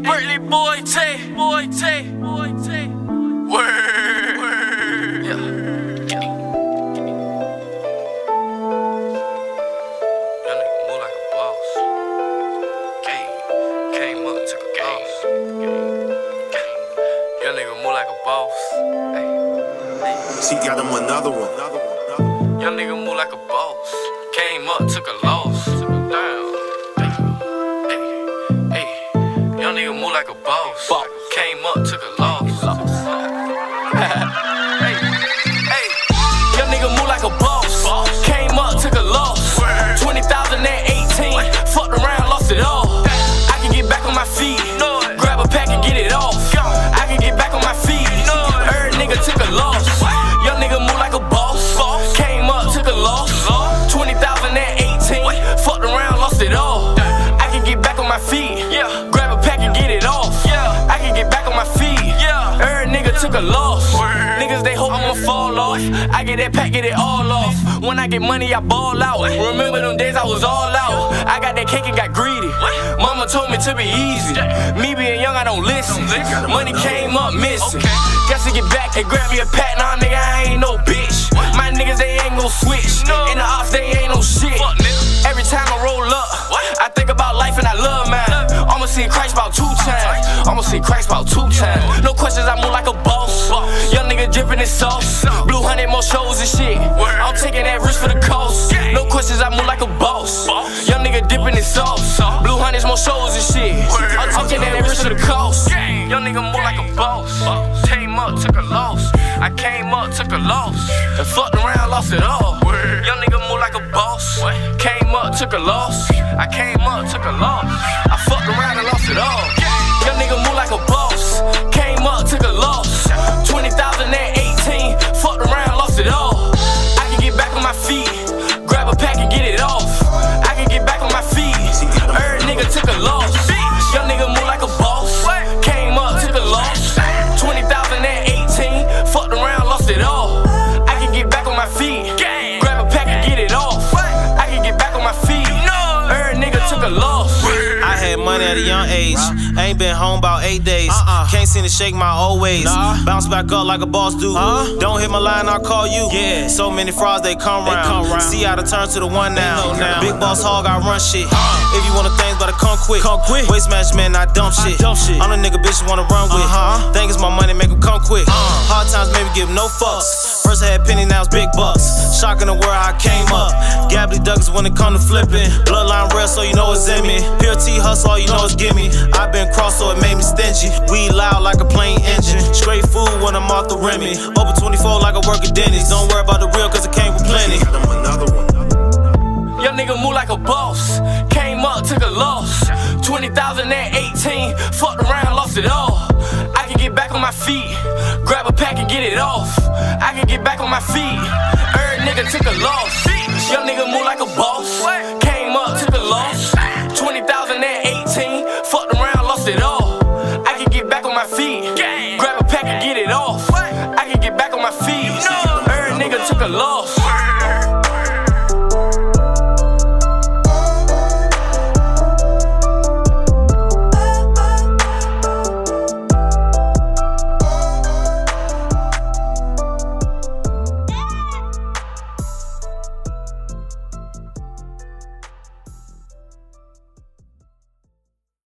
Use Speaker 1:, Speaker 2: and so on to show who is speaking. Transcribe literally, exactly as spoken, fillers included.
Speaker 1: Berkeley boy Tay, boy Tay, boy Tay. Word, word, yeah. Young nigga move like a boss. Gang, came up, took a boss. Young nigga move like a boss.
Speaker 2: She got him another one.
Speaker 1: Young nigga move like a boss. Came up, took a loss. Damn. Hey, hey, hey. Young nigga move like a boss. Came up, took a loss. Hey, hey. Young nigga move like a boss. Came up, took a loss. twenty thousand and eighteen. Fucked around, lost it all. I can get back on my feet. Grab a pack and get it off. I can get back on my feet. Every nigga took a loss. Young nigga move like a boss. Came up, took a loss. twenty thousand and eighteen. Fucked around, lost it all. I can get back on my feet. Grab a pack and get it off. I can get back on my feet. Every nigga took a loss. Niggas, they hope I'ma fall off. I get that pack, get it all off. When I get money, I ball out. Remember them days I was all out. I got that cake and got greedy. Mama told me to be easy. Me being young, I don't listen. Money came up missing. Guess to get back and grab me a pack. Nah, nigga, I ain't no bitch. My niggas, they ain't gon' switch. In the ops, they ain't no shit. Every time I roll up, I think about life and I love mine. I'ma see Christ about two times. I'ma see Christ about two times. No questions, I move like a boss. Young nigga drippin' in sauce. Blue hundred more shows and shit. I'm taking that risk for the coast. No questions, I move like a boss. Young nigga dippin' in sauce. Blue hundreds more shows and shit. I'm taking that risk for the coast. Young nigga move like a boss. Came up, took a loss. I came up, took a loss. And fucked around, lost it all. Young nigga move like a boss. Came up, took a loss. I came up, took a loss. I fucked around and lost it all. Young nigga move like a boss. Came up, took a loss. twenty thousand and eighteen. Fucked around, lost it all. I can get back on my feet. Grab a pack and get it off. I can get back on my feet. Every nigga took a loss. Young nigga move like a boss. Came up, took a loss. twenty thousand and eighteen. Fucked around, lost it all. I can get back on my feet. Grab a pack and get it off. I can get back on my feet. Every nigga took a loss.
Speaker 3: I had money at a young age. Ain't been home about eight days. Uh-uh. Can't seem to shake my old ways. Nah. Bounce back up like a boss do. Uh-huh. Don't hit my line, I'll call you. Yeah. So many frauds, they come round. They come round. See how to turn to the one now. now. Big boss hog, I run shit. Uh. If you want the things, better come quick. Come quick. Waste management, I dump shit. I dump shit. I'm the nigga bitches wanna run with. Uh-huh. Think it's my money, make them come quick. Uh. Hard times, maybe give no fucks. First I had penny, now it's big bucks. Shocking the world, how I came up. Gabbly Douglas when it come to flipping. Bloodline real, so you know it's in me. Pure T hustle, all you know is gimme. I been crossed, so it made me stingy. We loud like a plane engine. Straight food when I'm off the Remy. Open twenty-four like I work at Denny's. Don't worry about the real, cause it came with plenty.
Speaker 1: Young nigga move like a boss. Came up, took a loss. twenty thousand and eighteen. Fucked around, lost it all. I can get back on my feet. Grab a pack and get it off. I can get back on my feet. Every nigga took a loss. Young nigga move